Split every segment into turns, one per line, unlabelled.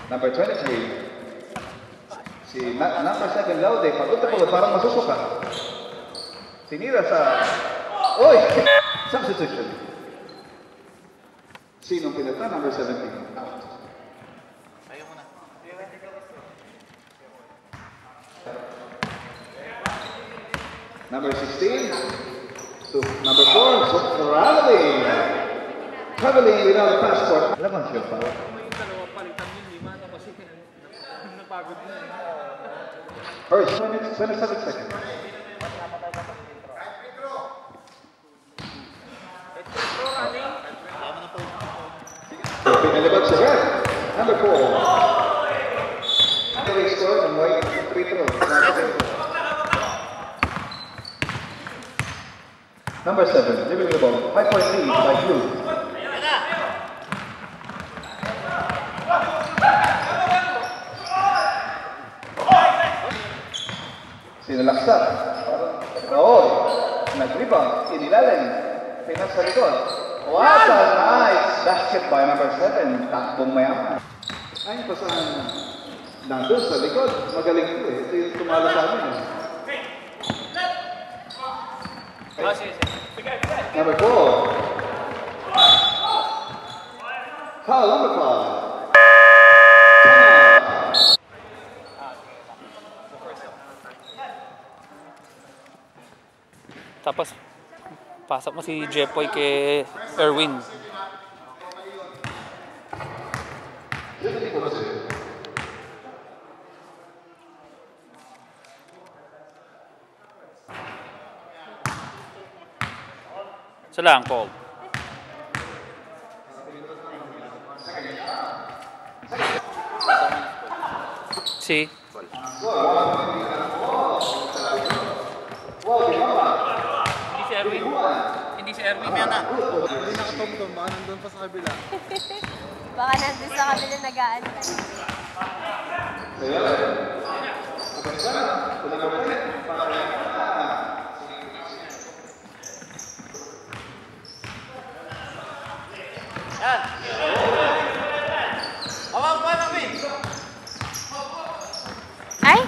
Number 23. Si number 7 Laude, pagunta ko parang masusuka. Sinira sa... Oy! Substitution. Sinong pinata? Number 17. Out.
Ayaw mo na.
Number 16 to number 4, so traveling. Traveling without a passport. Laban siya pa.
Yung dalawa palitan yun, lima na kasi napagod na eh.
First, 27 seconds. Pinalibag siya red. Number 4. They scored and white free throw. Number 7, giving the ball. 5-point lead by Blue. Sinalaksak. Raoy. Nag-rebound. Inilalim. Pinas sa likod. What a nice basket by number 7. Takbong mayaman. Ayun pa sa nandun sa likod. Magaling ito eh. Ito yung tumalo sa amin eh. Number 4. Foul number 5.
Tapos, pasok mo si Jepoy kay Erwin. Isa lang, Paul. Si?
Hindi si Erwin. Hindi si Erwin yan ah.
Hindi nakatumtum, baka nandun pa sa kabila.
Baka nandun sa kabila nag-aantay.
Yan! Awang pa namin!
Ay!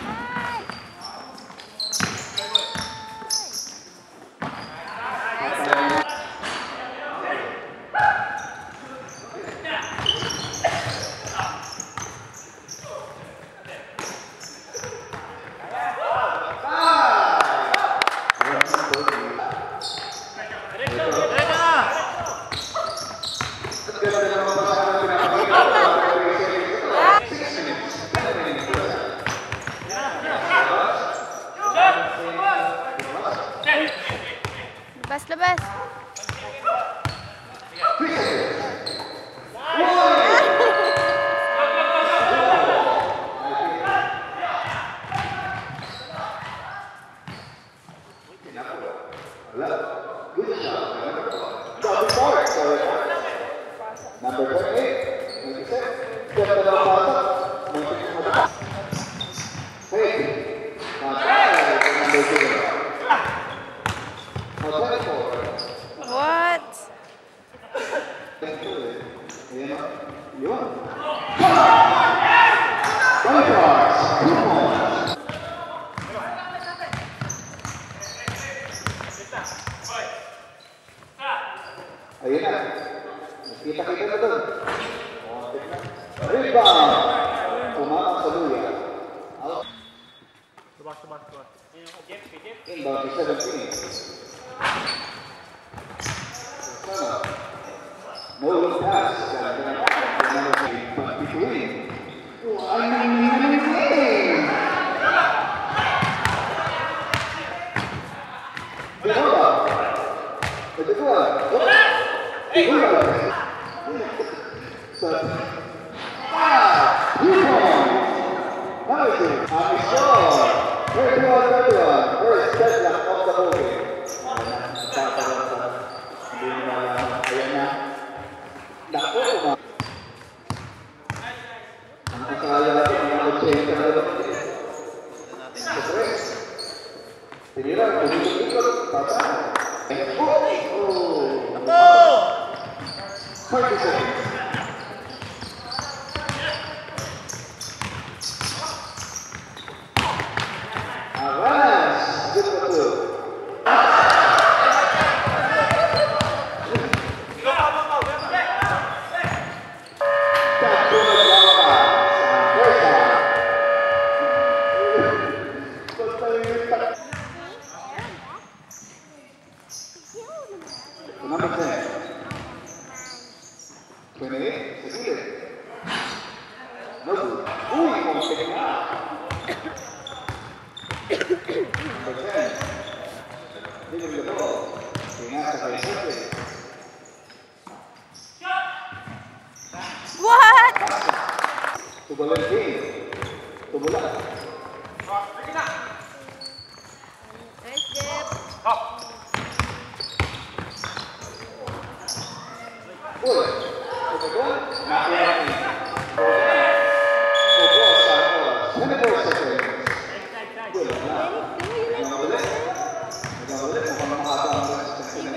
Labas!
Number 28.
What?
Ayun na. Kita-kita na doon. Rebound. Pumapak sa luya.
Tubas.
Inbound to 17. No look pass. But between. First deadlock of the whole game. Ayan na. Naku, ang akala natin, ang mag-center na naman. Siyempre, tinira, kumikot, pasa. Oh! 30 seconds. pick na. Number 10. Leaving the ball. Pinasa kay Sete.
What?
To Valentin. To Bula.
Nice dip.
Uy. To the goal. Nakiyakin. To ball sa oras. 24 seconds. Good. Nagawali. Nagawali. Mukhang makata ang oras.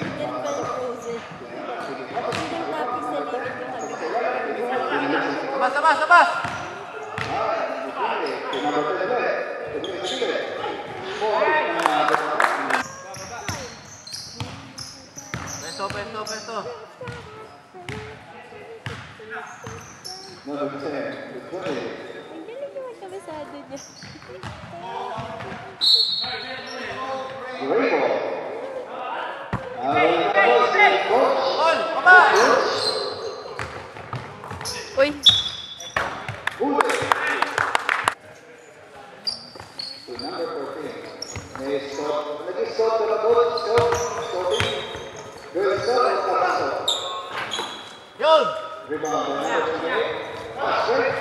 Sabas, sabas! Pesto, pesto, pesto.
Number 10.
Ang galing naman kabisado niya.
Great ball. Coach.
Gol! Baba!
Uy.
Good. To number 14. May stop. Nag-stop na coach. Stop. Stopping. Good stop. Kapasok.
Yun!
Rebound. Number 28. Pass straight.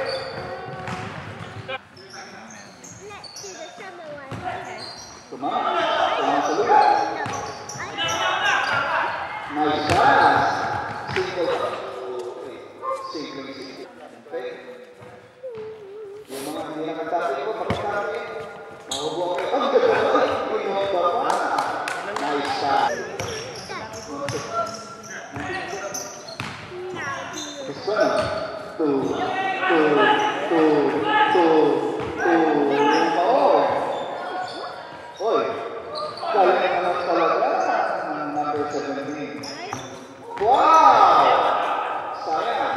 Tumama. Tumama sa lugar. Nice pass. Single. Okay. Single. Okay. Yung mga hindi nakatapos ko, pakitapos. Mahubuang kayo. Ang ganda. Nice pass. Gusto na. Two. Oo. Hoy. Galing naman talaga ng number 17. Wow! Sayang.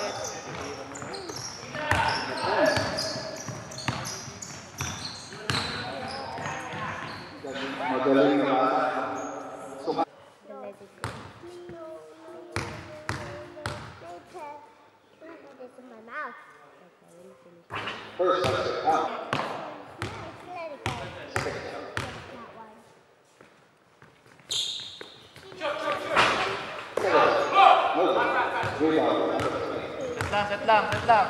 Magaling naman. First, that's it. Out.
Set lang, set lang.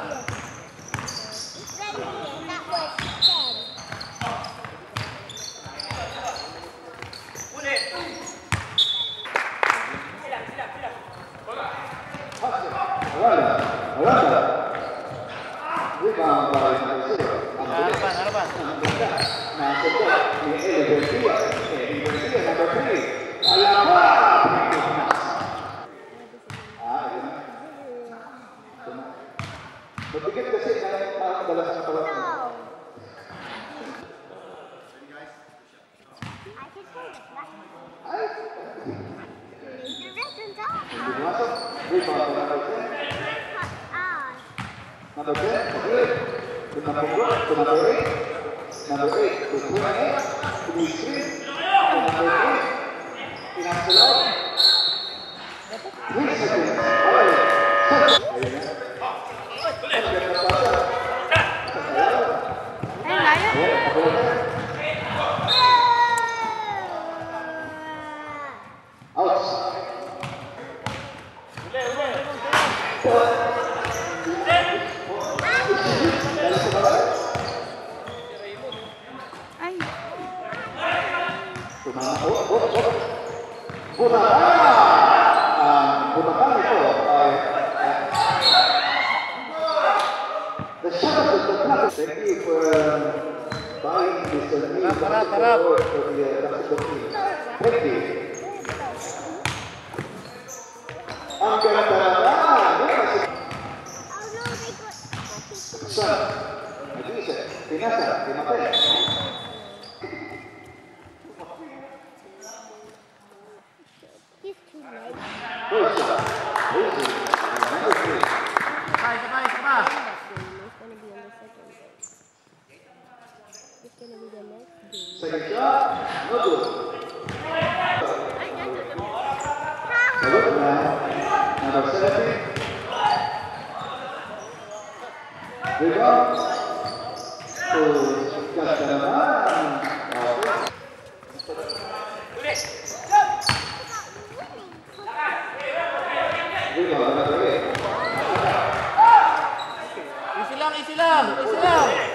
Aranda. Rebound by number 0.
Harapan, harapan.
Nasa po ni Eddie Garcia. Eddie Garcia, number 3. Alaba! Ayun na. Mabigat kasi parang madalas na pala. Masuk. Rebound by number 10. Number 10, good. To number 4, to number 8. Number 8, to 28. To be 3. To number 3. Pinagsulog. 3 seconds. Alright. Ayun na. Pagkat na pasa.
Ayun, layo.
Ayun, kabulan na. Outs.
Ay.
Butakan ito ay the shot of the block. Thank you for buying this new
Tarap.
for the basketball team. Thank you. Ang ganda naman. Son, nag-iisa, pinasa, pinapay. First shot, easy, number 3.
Sabay, sabay, sabay.
Second shot, no good. Salut na, number 17. Rebound, So, sikat ka naman. Okay.
Easy lang, easy lang, easy lang.